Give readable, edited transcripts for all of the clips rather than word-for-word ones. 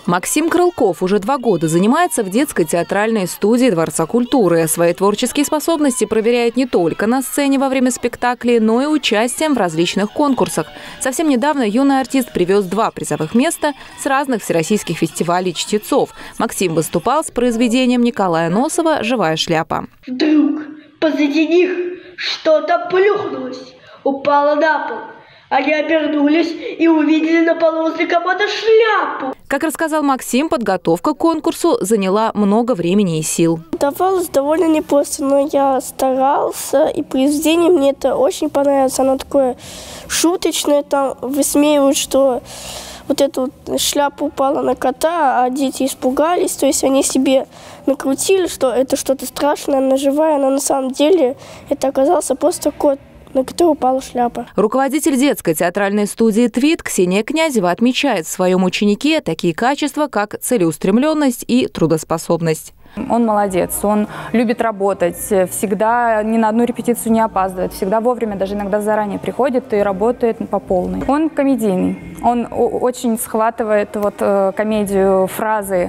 Максим Крылков уже 2 года занимается в детской театральной студии Дворца культуры. Свои творческие способности проверяет не только на сцене во время спектаклей, но и участием в различных конкурсах. Совсем недавно юный артист привез 2 призовых места с разных всероссийских фестивалей чтецов. Максим выступал с произведением Николая Носова «Живая шляпа». Вдруг позади них что-то плюхнулось, упало на пол. Они обернулись и увидели на полу возле комода шляпу. Как рассказал Максим, подготовка к конкурсу заняла много времени и сил. Давалось довольно непросто, но я старался, и произведение мне это очень понравилось. Оно такое шуточное, там высмеивают, что вот эта вот шляпа упала на кота, а дети испугались. То есть они себе накрутили, что это что-то страшное, она живая, но на самом деле это оказался просто кот, на который упала шляпа. Руководитель детской театральной студии «Твит» Ксения Князева отмечает в своем ученике такие качества, как целеустремленность и трудоспособность. Он молодец, он любит работать, всегда ни на одну репетицию не опаздывает, всегда вовремя, даже иногда заранее приходит и работает по полной. Он комедийный, он очень схватывает комедию, фразы,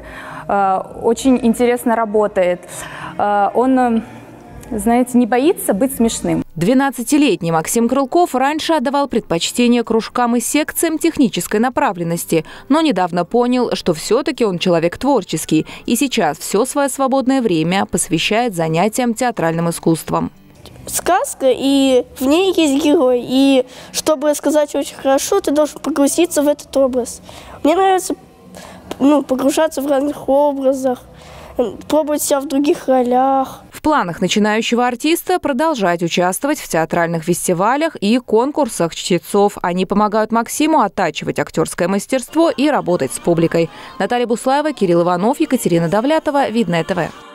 очень интересно работает. Он, знаете, не боится быть смешным. 12-летний Максим Крылков раньше отдавал предпочтение кружкам и секциям технической направленности, но недавно понял, что все-таки он человек творческий и сейчас все свое свободное время посвящает занятиям театральным искусством. Сказка, и в ней есть герой, и чтобы сказать очень хорошо, ты должен погрузиться в этот образ. Мне нравится погружаться в разных образах, пробовать себя в других ролях. В планах начинающего артиста продолжать участвовать в театральных фестивалях и конкурсах чтецов. Они помогают Максиму оттачивать актерское мастерство и работать с публикой. Наталья Буслаева, Кирилл Иванов, Екатерина Давлятова, Видное ТВ.